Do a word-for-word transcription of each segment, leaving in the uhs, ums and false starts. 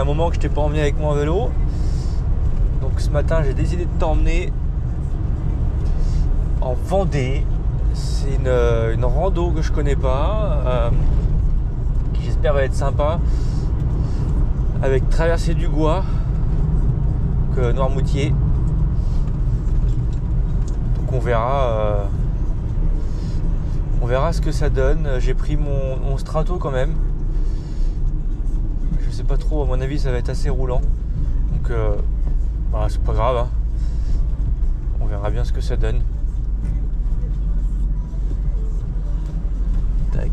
un moment que je t'ai pas emmené avec moi en vélo. Donc ce matin j'ai décidé de t'emmener en Vendée. C'est une, une rando que je connais pas, euh, qui j'espère va être sympa, avec traversée du Gois, donc euh, Noirmoutier. Donc on verra, euh, on verra ce que ça donne. J'ai pris mon, mon strato quand même. Je sais pas trop, à mon avis ça va être assez roulant. Donc euh, bah, c'est pas grave, hein. On verra bien ce que ça donne. Tac.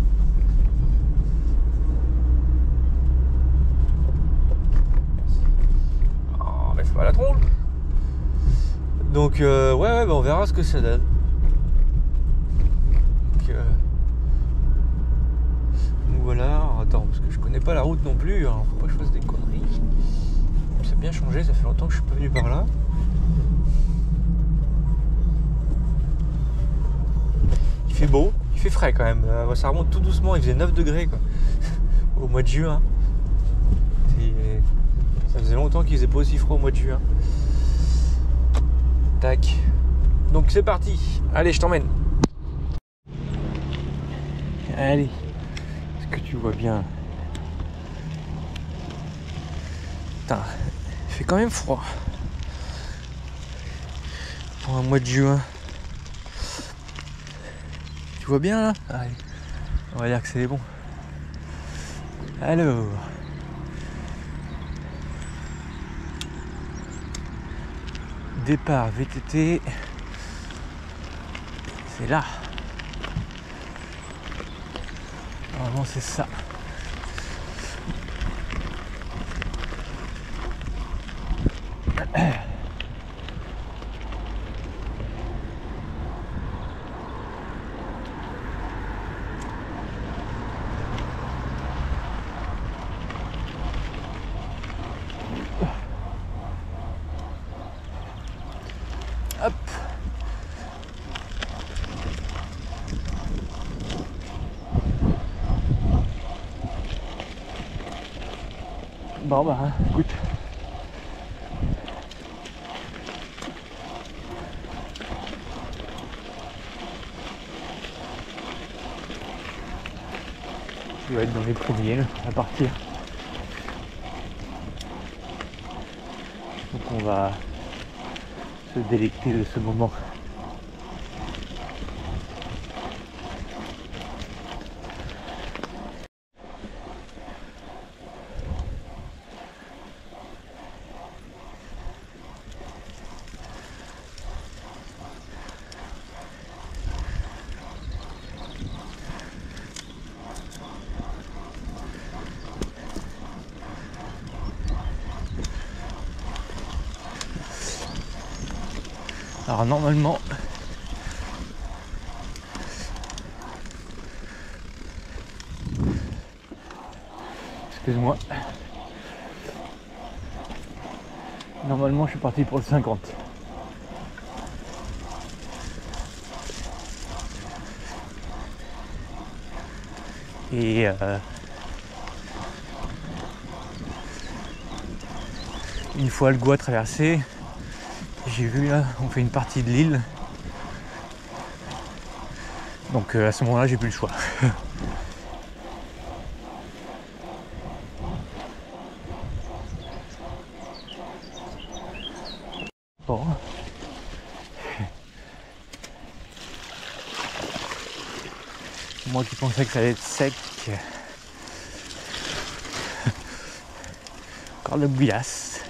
Oh, mais faut pas la tronche. Donc euh, ouais, ouais bah, on verra ce que ça donne. Donc, euh, donc voilà, alors, attends, parce que je connais pas la route non plus, alors faut pas que je fasse des conneries. Ça a bien changé, ça fait longtemps que je suis pas venu par là. Il fait beau, il fait frais quand même, euh, ça remonte tout doucement, il faisait neuf degrés quoi, au mois de juin. Et ça faisait longtemps qu'il faisait pas aussi froid au mois de juin. Tac. Donc c'est parti, allez je t'emmène. Allez, est-ce que tu vois bien? Putain, il fait quand même froid pour un mois de juin. Tu vois bien là? Allez, on va dire que c'est bon. Alors, départ V T T, c'est là. Normalement c'est ça. Hop. Bon bah écoute. Tu vas être dans les premiers à partir. Donc on va se délecter de ce moment. Alors normalement, excuse-moi, normalement je suis parti pour le cinquante. Et euh, une fois le Gois traversé, j'ai vu là, on fait une partie de l'île. Donc euh, à ce moment-là, j'ai plus le choix. Bon. Moi qui pensais que ça allait être sec. Encore de bouillasse.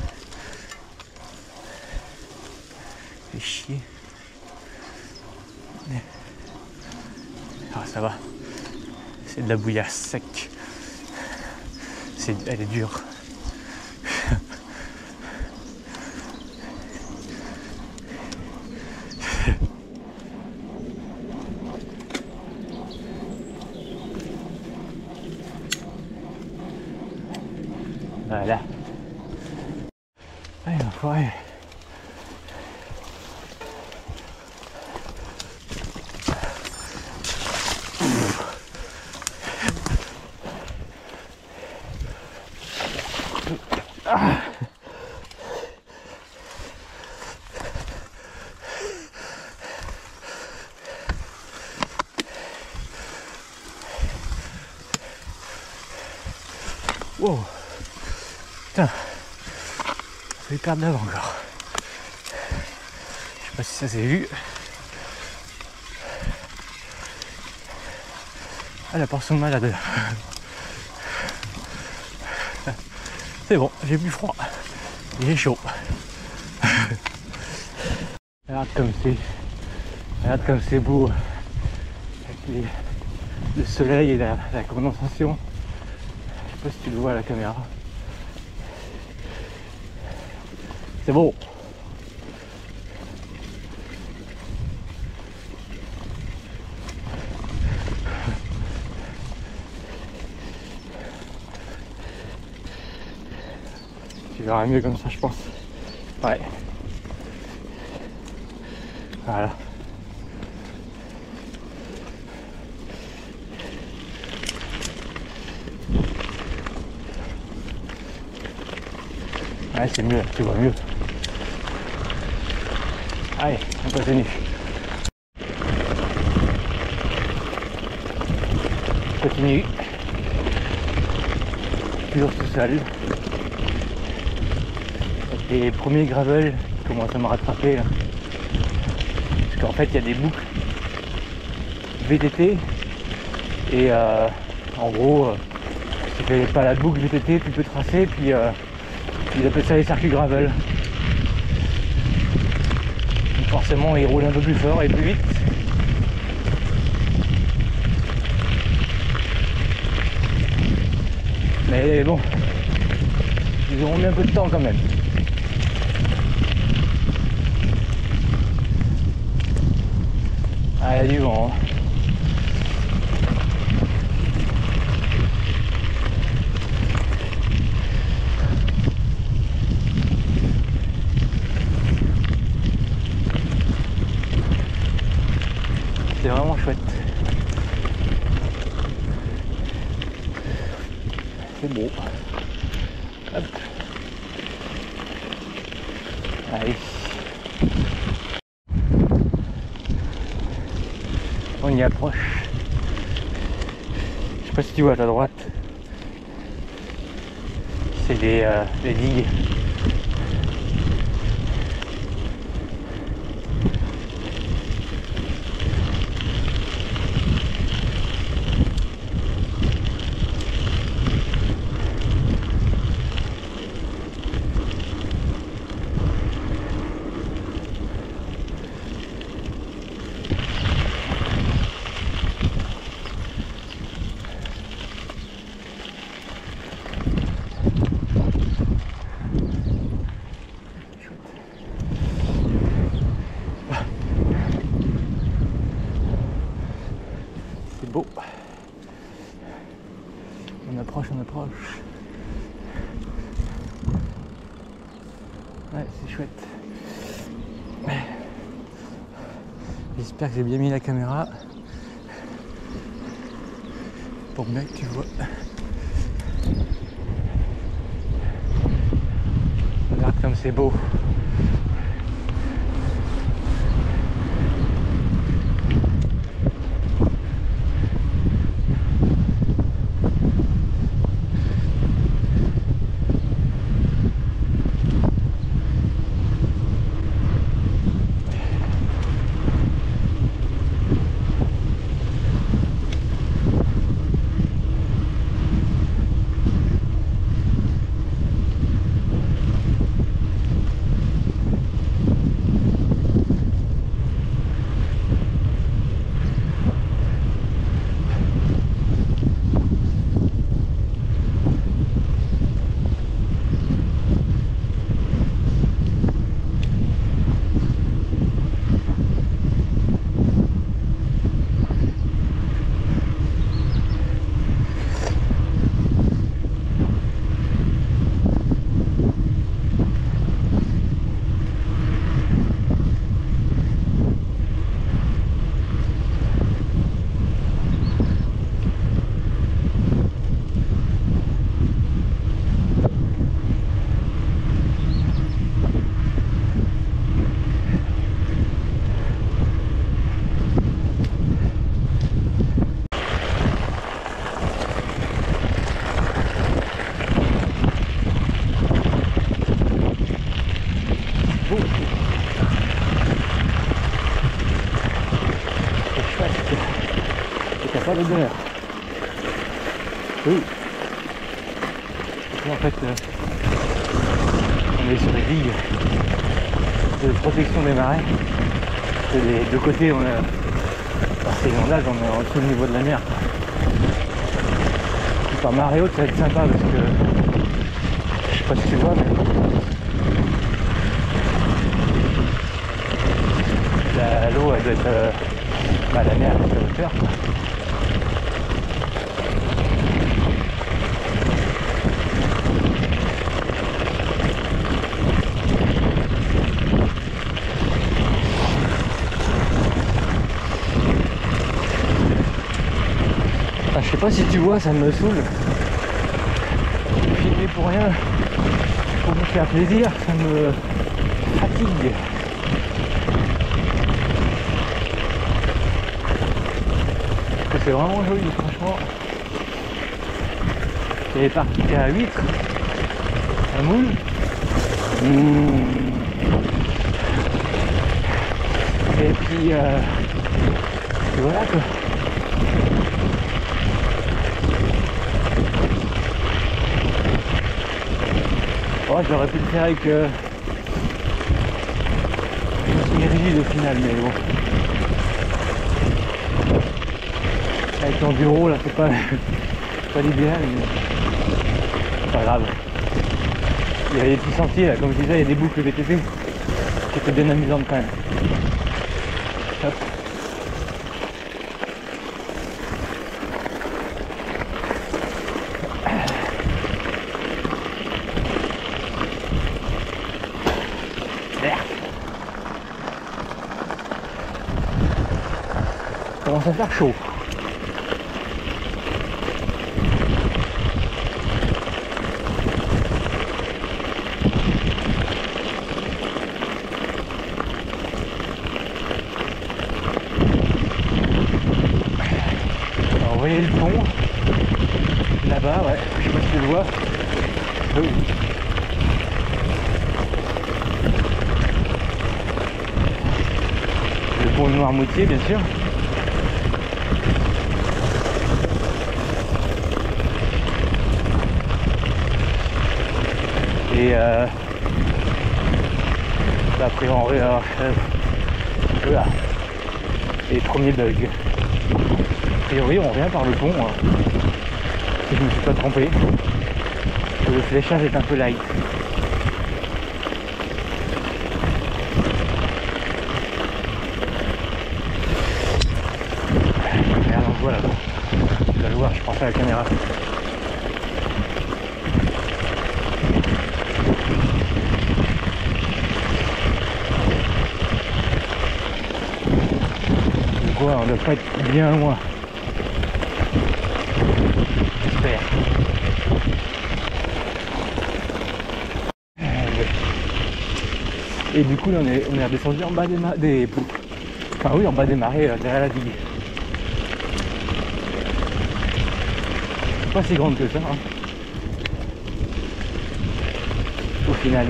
Fait chier. Ah ça va. C'est de la bouillasse sec. C'est, elle est dure. Voilà. Allez, l'enfoiré. Wow. Putain. Ça fait perdre d'avant encore. Je sais pas si ça s'est vu. Ah, la portion de malade. C'est bon, j'ai plus froid. J'ai chaud. Regarde comme c'est. Regarde comme c'est beau. Avec les, le soleil et la, la condensation. Je sais pas si tu le vois à la caméra. C'est beau. Tu verras mieux comme ça, je pense. Ouais. Voilà. Ouais, c'est mieux, tu vois mieux. Allez, on continue. Continue. Toujours tout seul. Les premiers gravel commencent à me rattraper là. Parce qu'en fait il y a des boucles V T T et euh, en gros euh, si tu fais pas la boucle V T T tu peux tracer, puis euh, ils appellent ça les circuits gravel. Donc forcément ils roulent un peu plus fort et plus vite. Mais bon, ils auront mis un peu de temps quand même. Ah, il y a du vent. C'est vraiment chouette. C'est beau. Hop. Allez. On y approche. Je sais pas si tu vois à ta droite. C'est des, euh, des digues. C'est beau. On approche, on approche. Ouais, c'est chouette. J'espère que j'ai bien mis la caméra pour bien que tu vois. Regarde comme c'est beau. pas de bonheur. Oui. En fait, euh, on est sur des digues de protection des marais. Et des deux côtés, on a, par ces ondages, on est en dessous du niveau de la mer. Par marée haute, ça va être sympa parce que je sais pas si tu vois, mais la, l'eau, elle doit être, euh, bah, la mer, elle doit être à hauteur, quoi. Je sais pas si tu vois, ça me saoule. Filmer pour rien, pour me faire plaisir, ça me fatigue. Parce que c'est vraiment joli, franchement. Il est parti à huîtres, à moule. Mmh. Et puis, euh, et voilà quoi. Oh, j'aurais pu le faire avec euh, une rigide au final, mais bon. Avec l'enduro là, c'est pas, pas l'idéal, mais c'est pas grave. Il y a des petits sentiers là, comme je disais, il y a des boucles V T T qui étaient bien amusantes quand même. Hop. Commence à faire chaud. Alors, vous voyez le pont là-bas, ouais, je sais pas si tu le vois. Oui. Le pont de Noirmoutier, bien sûr. Et euh, après on euh, euh, voilà. Les premiers bugs. A priori on revient par le pont, hein, si je ne me suis pas trompé. Le fléchage est un peu light. Regarde, on le voit là-bas. Tu vas le voir, je pense à la caméra. Ouais, on doit pas être bien loin. J'espère. Et du coup là on est, on est redescendu en bas des marais. Des... Enfin oui, en bas des marais, euh, derrière la digue. C'est pas si grande que ça, hein, au final.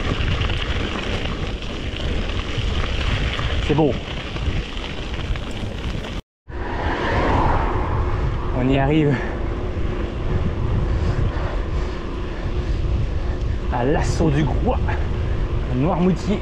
C'est beau. On y arrive à l'assaut du Groix, à Noirmoutier.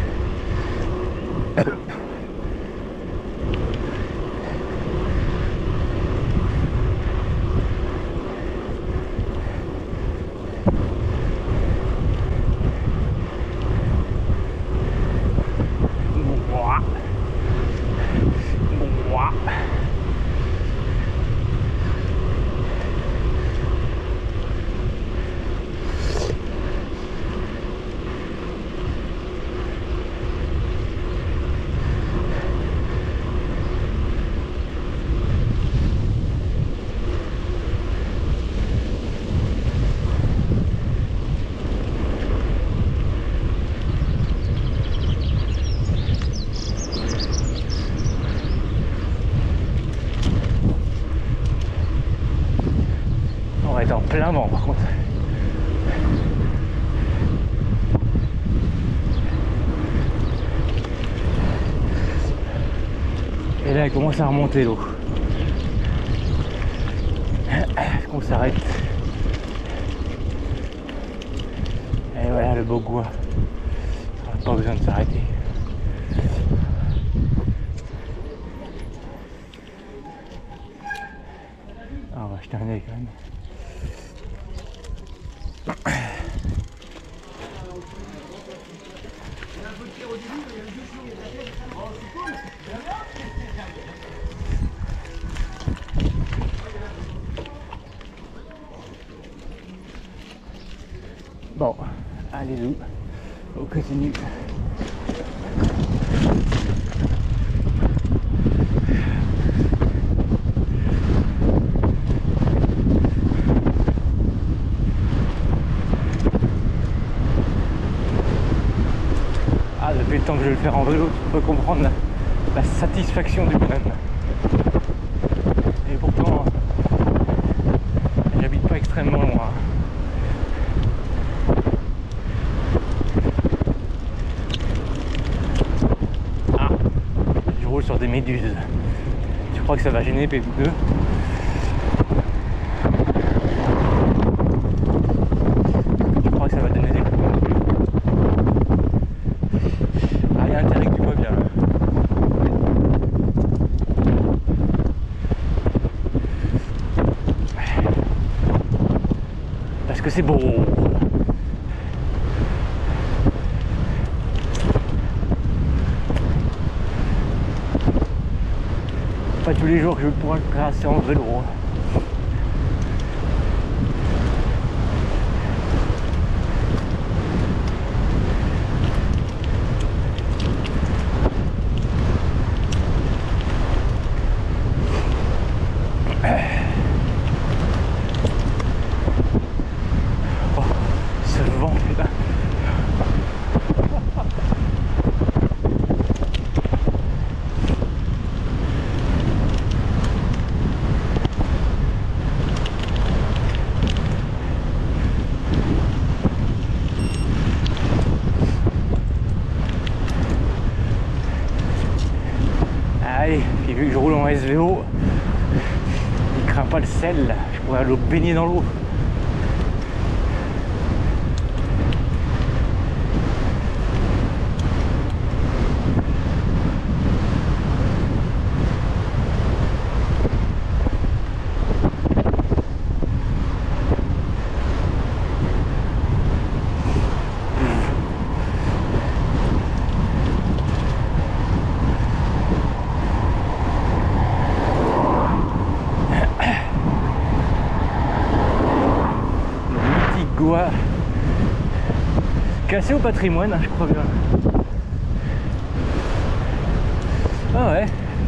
On va être en plein vent par contre. Et là elle commence à remonter l'eau. qu'on s'arrête. Et voilà le Beaugois. Pas besoin de s'arrêter. Ah, on va jeter un œil quand même. Bon, allez-y, on continue. Ah, depuis le temps que je vais le faire en vélo, tu peux comprendre la, la satisfaction du bonhomme. Et pourtant, j'habite pas extrêmement loin. Sur des méduses. Tu crois que ça va gêner P deux? Tu crois que ça va donner des coups? Ah, il y a intérêt que tu vois bien. Parce que c'est beau. Pas tous les jours que je pourrais le tracer en vélo. Oh, ce vent, putain. Allez, puis vu que je roule en S V O, il craint pas le sel, je pourrais aller baigner dans l'eau. Cassé au patrimoine, je crois bien. Ah ouais.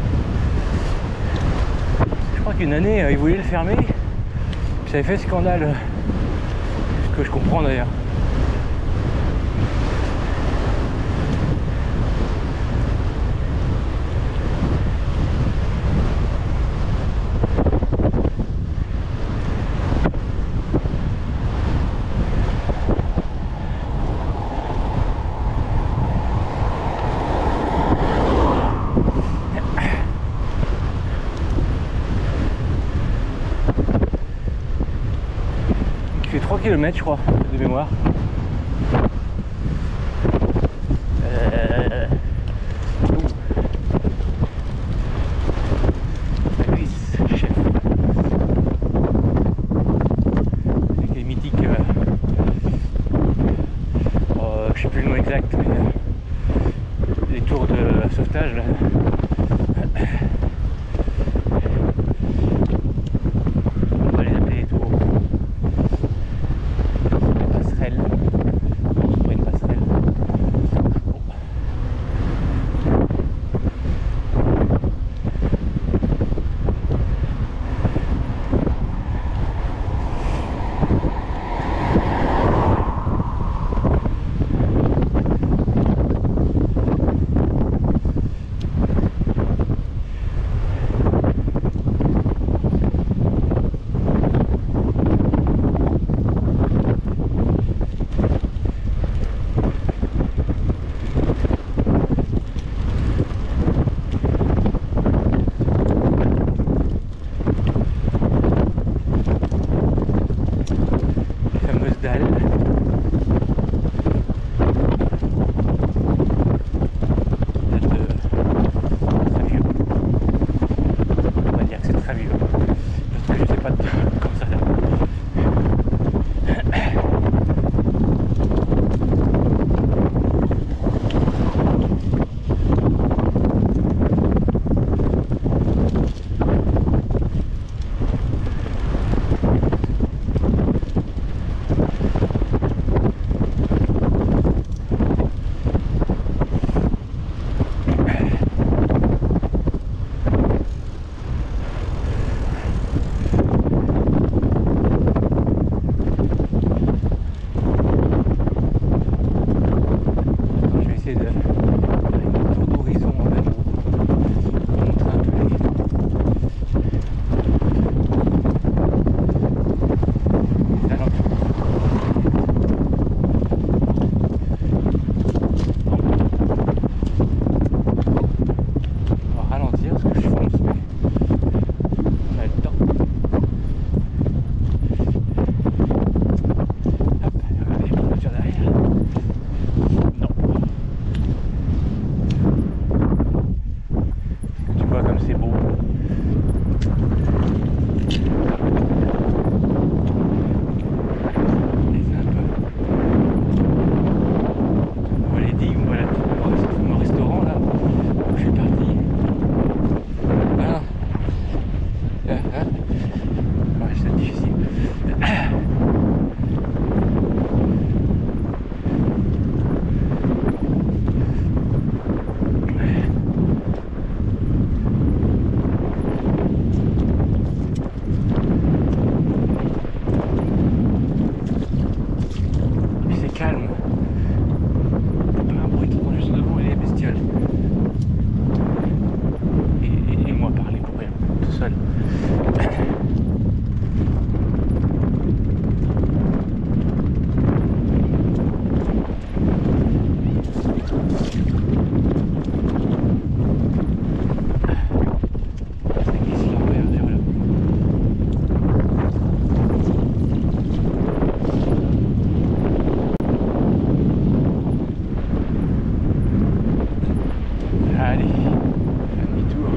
Je crois qu'une année, euh, ils voulaient le fermer. Puis ça avait fait scandale. Ce que je comprends d'ailleurs. trois kilomètres je crois de mémoire. Euh... La glisse, chef. Avec les mythiques. Euh... Oh, je sais plus le nom exact, mais euh... les tours de sauvetage là. Allez, demi-tour.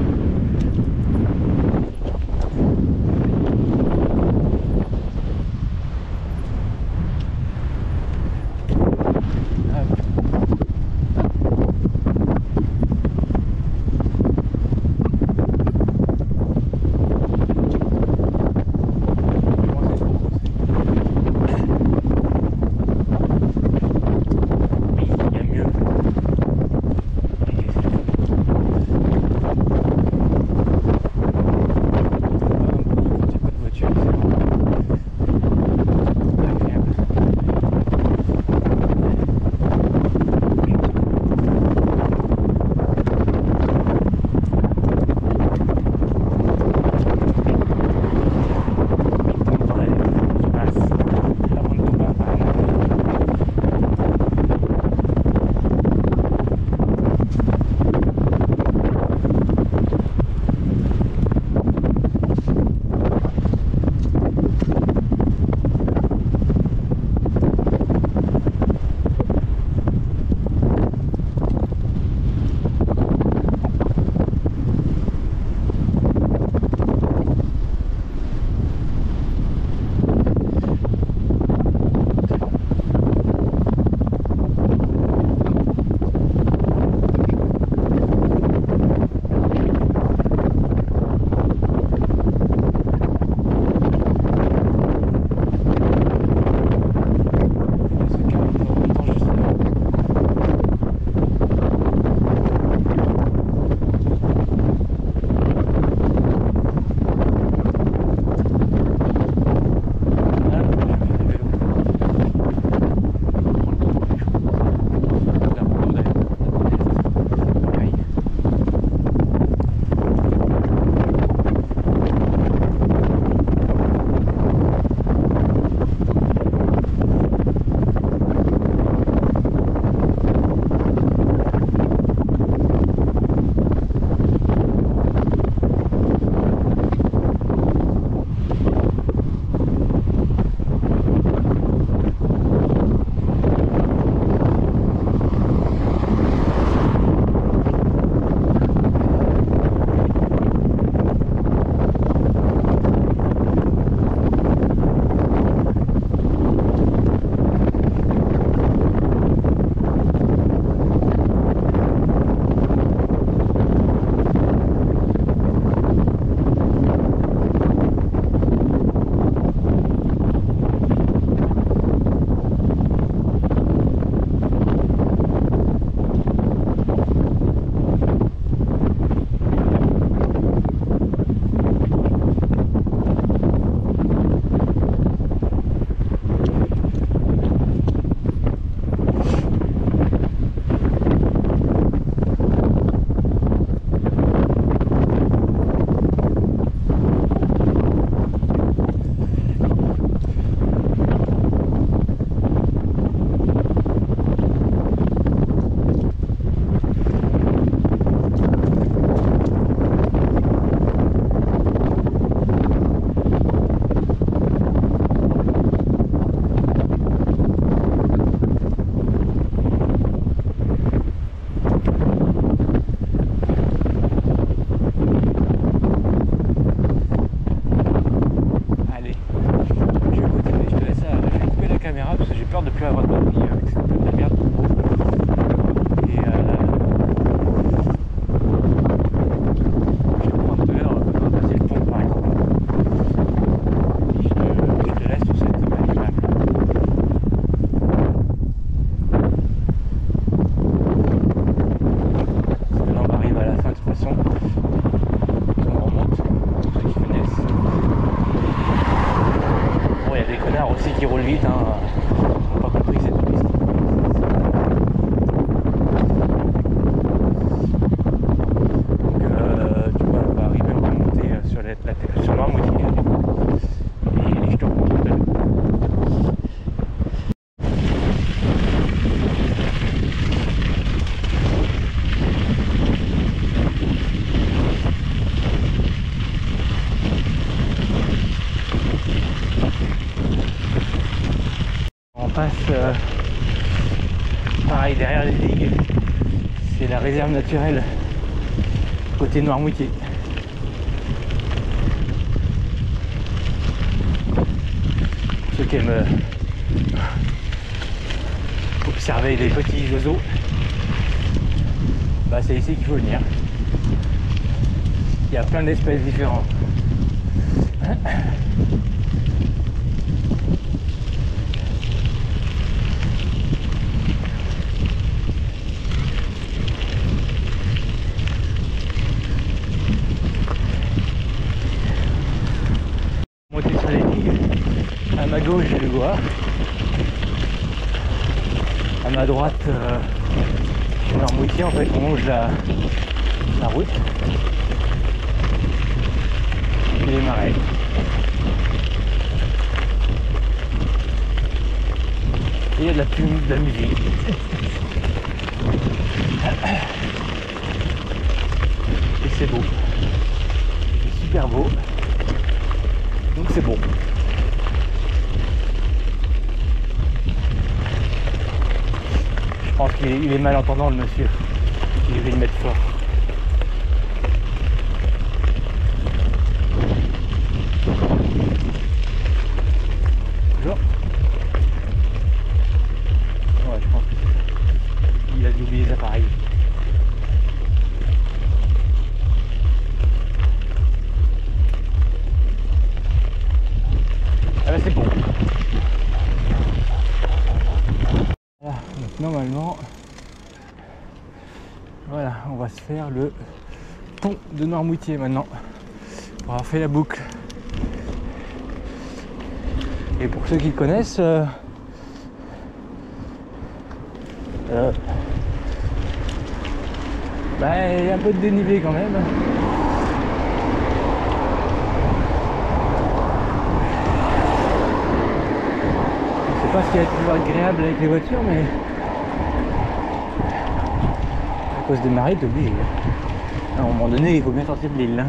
Qui roule vite, hein. On n'a pas compris que c'était piste. Donc euh, tu vois, on va arriver à remonter sur la, la, sur Marmoutier. Et je te remonte tout à l'heure. Euh, pareil derrière les digues, c'est la réserve naturelle côté Noirmoutier. Pour ceux qui aiment euh, observer les petits oiseaux, bah c'est ici qu'il faut venir. Il y a plein d'espèces différentes. Monter sur les digues. À ma gauche j'ai le Goa. À ma droite euh, j'ai Noirmoutier, en fait on longe la, la route. Et les marais. Et il y a de la plume, de la musique. Et c'est beau. C'est super beau. Donc c'est bon. Je pense qu'il est, il est malentendant le monsieur. Il devait le mettre fort. Bonjour. Ouais, je pense que c'est ça. Il a dû oublier les appareils. Ah bah c'est bon. Voilà, donc normalement, voilà, on va se faire le pont de Noirmoutier maintenant, pour avoir fait la boucle. Et pour ceux qui le connaissent, euh, euh, bah, il y a un peu de dénivelé quand même. Je sais pas ce qui va être plus agréable avec les voitures, mais à cause des marées, t'es obligé. À un moment donné, il faut bien sortir de l'île.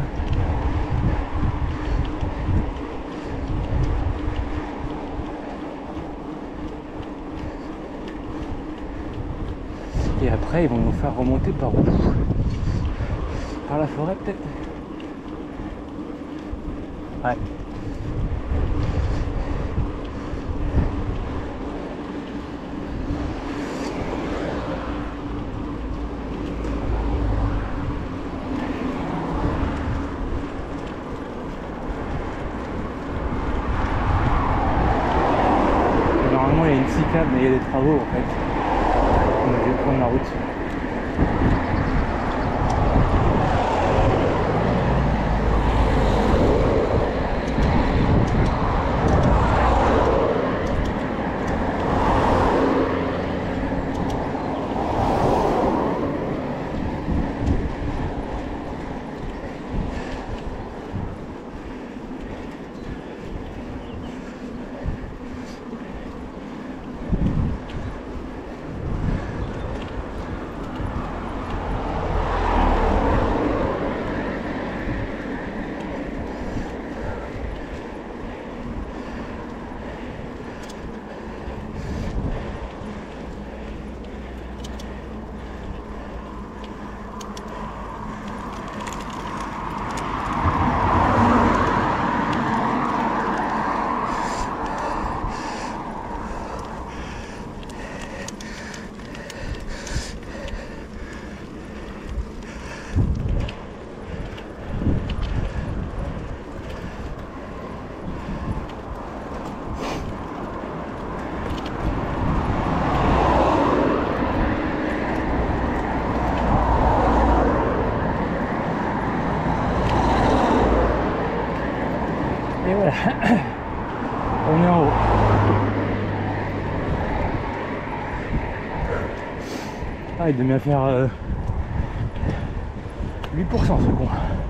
Et après, ils vont nous faire remonter par où? Par la forêt, peut-être? Ouais. Normalement, il y a une cyclable, mais il y a des travaux en fait. Donc, je vais prendre la route. Et voilà, on est en haut. Ah, il devait bien faire euh, huit pour cent ce con.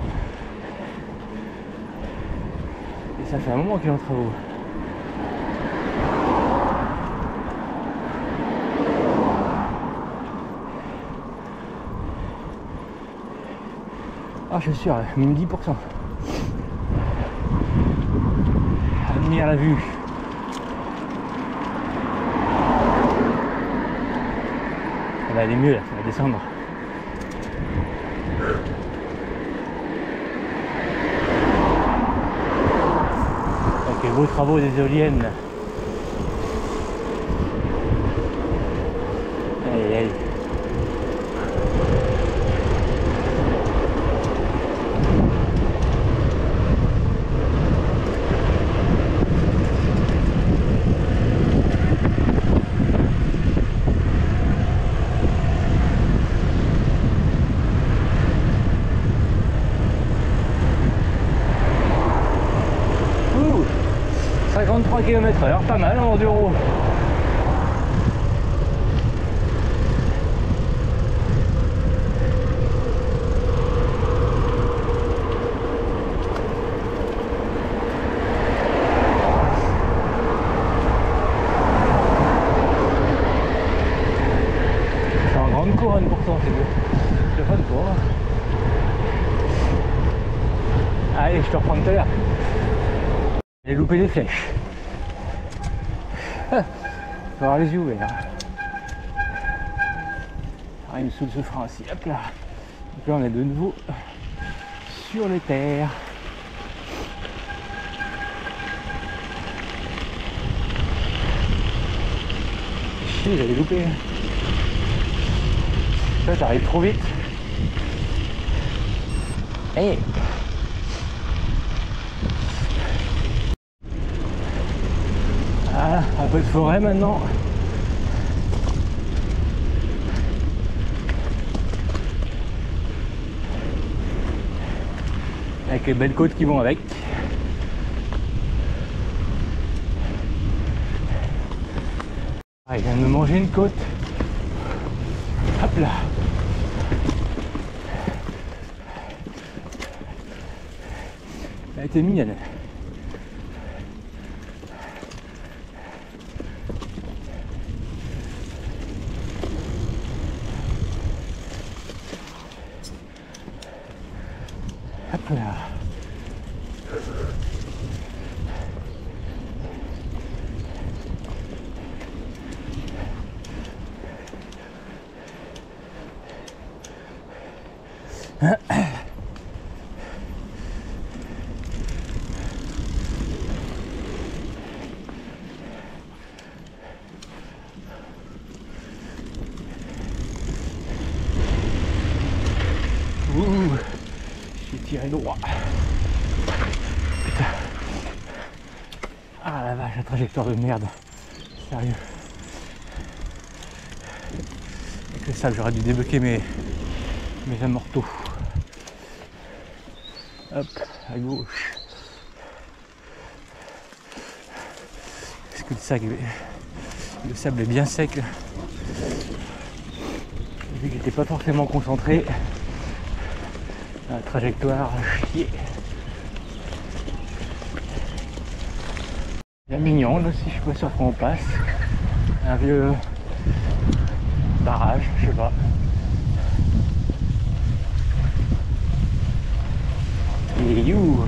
Et ça fait un moment qu'il est en travaux. Ah, je suis sûr, même dix pour cent. Admire la vue. Ça va aller mieux là, ça va descendre. nouveaux travaux des éoliennes. Aïe aïe. cinquante-trois kilomètres heure, pas mal en enduro. C'est en grande couronne pourtant, c'est beau. C'est fun pour moi. Allez, je te reprends tout à l'heure. J'ai loupé des flèches. Ah, faut avoir les yeux ouverts. Ah, il me saoule ce frein aussi. Hop là. Donc là, on est de nouveau sur les terres. Chier, j'avais loupé. Ça, j'arrive trop vite. Hey. Ah, un peu de forêt maintenant. Avec les belles côtes qui vont avec. Ah, il vient de me manger une côte. Hop là. Elle était mignonne. Hop là. Ouh, j'ai tiré droit. Putain. Ah la vache, la trajectoire de merde. Sérieux. Avec le sable, j'aurais dû débloquer mes, mes amortos. Hop, à gauche. Est-ce que le sable, le sable est bien sec? Vu que j'étais pas forcément concentré. La trajectoire, chier. Il y a Mignon aussi, je suis pas sûr qu'on passe. Un vieux barrage, je sais pas. Et you.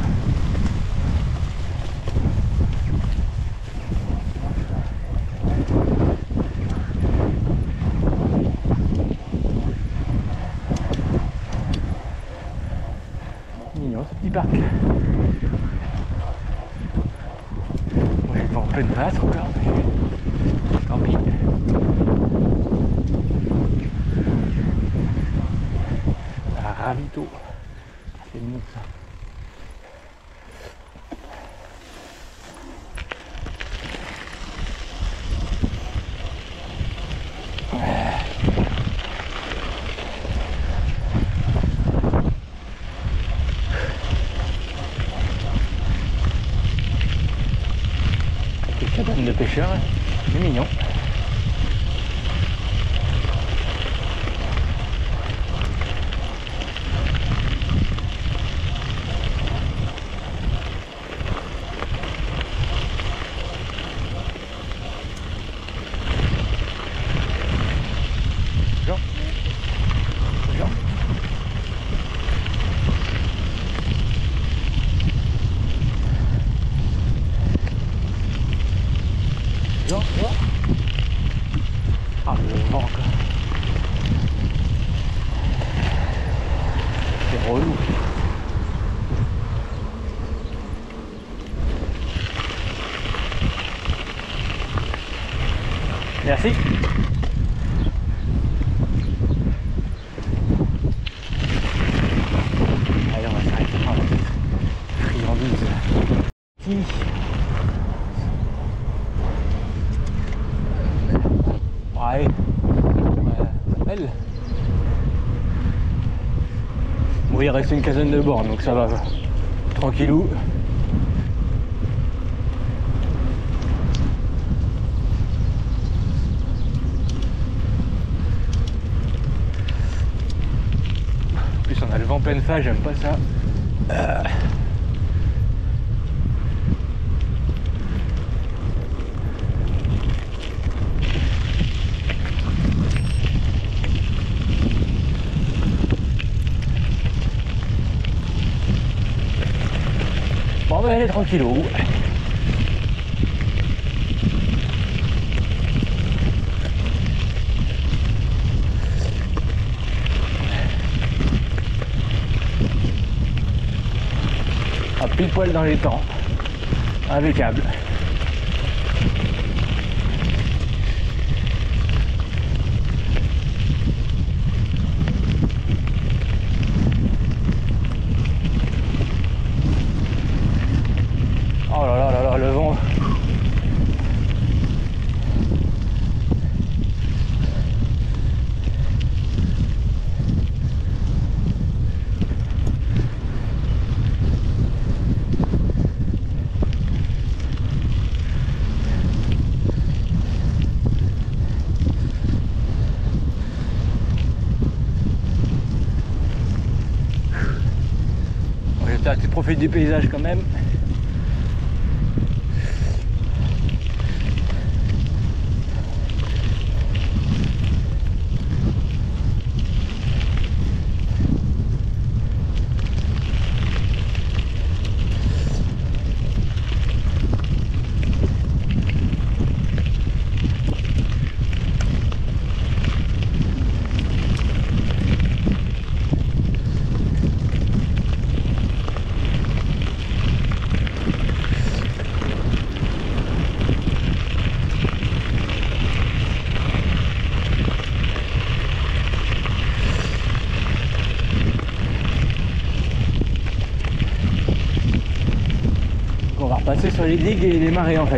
Mignon ce petit parc. Moi je vais en pleine face encore, mais tant pis. La ravito. C'est mignon ça. Cabane de pêcheurs, c'est mignon. Jean. Jean. Jean, Jean. Ah, le vent encore. C'est relou. ici. Ouais, ouais, belle. Bon, il reste une quinzaine de bornes, donc ça va, tranquillou. En plus, on a le vent pleine face, j'aime pas ça. Euh... Bon ben elle est tranquillou. À pile poil dans les temps. Impeccable. Oh là là là là, le vent. Bon, j'espère que tu profites du paysage quand même. On va repasser sur les digues et les marées en fait.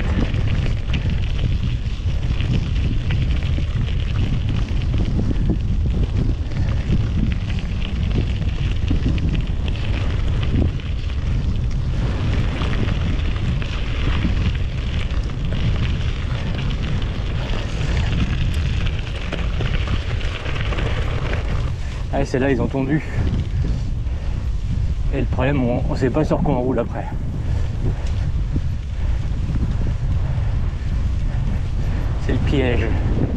Ah, celle-là ils ont tondu. Et le problème, on ne sait pas sur quoi on roule après. C'est le piège.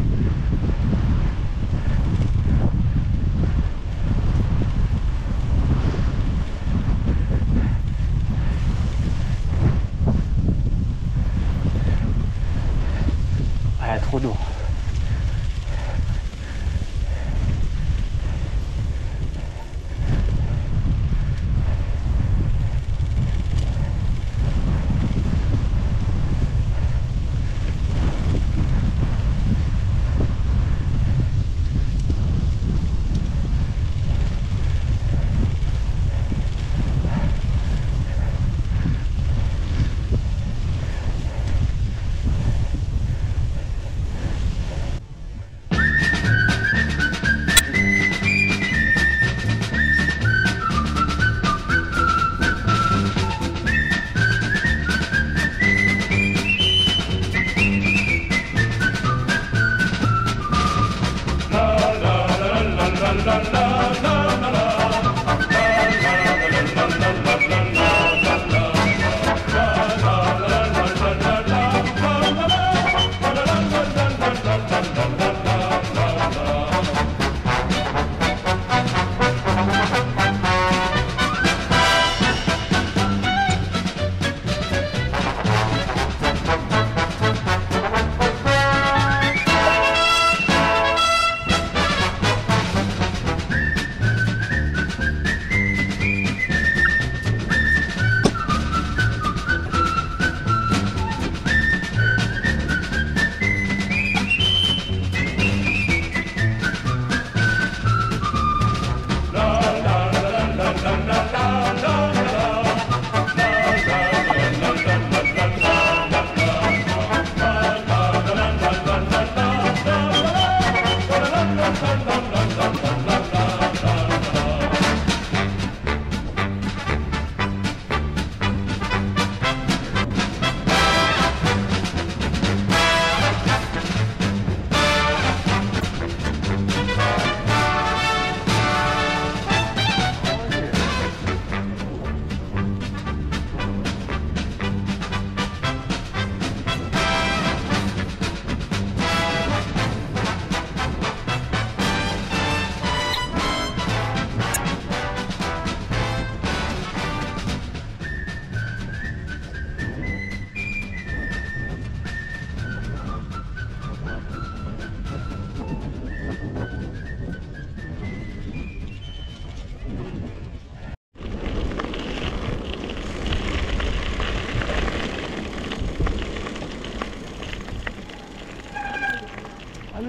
Ah, trop d'eau.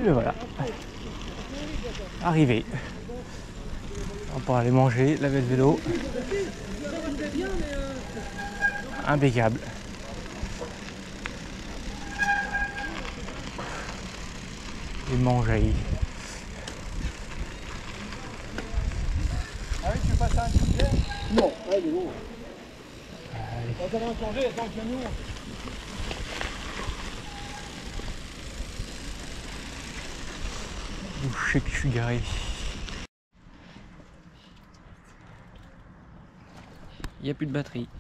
ben voilà, arrivé. On pourra aller manger, laver le vélo. Impeccable. Et manger. Ah oui, tu passes à un petit peu? Non, allez, bon. Allez. On va changer, attends, que nous. Je sais que je suis garé. Il n'y a plus de batterie.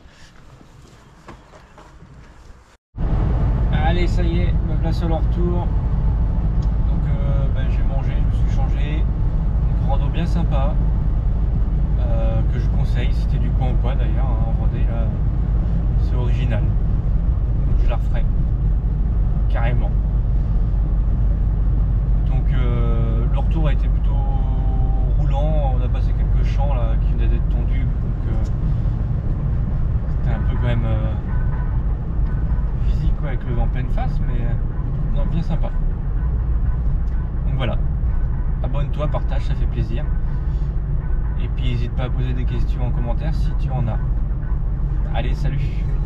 Allez, ça y est, me place sur le retour. Donc euh, ben, j'ai mangé, je me suis changé. Une rando bien sympa. Euh, que je conseille, si t'es du coin ou pas d'ailleurs, hein, en Vendée, là, c'est original. Donc je la referai. Carrément. Donc euh, le retour a été plutôt roulant, on a passé quelques champs là qui venaient d'être tondus, donc euh, c'était un peu quand même euh, physique quoi, avec le vent en pleine face, mais euh, non, bien sympa. Donc voilà, abonne-toi, partage, ça fait plaisir. Et puis n'hésite pas à poser des questions en commentaire si tu en as. Allez, salut!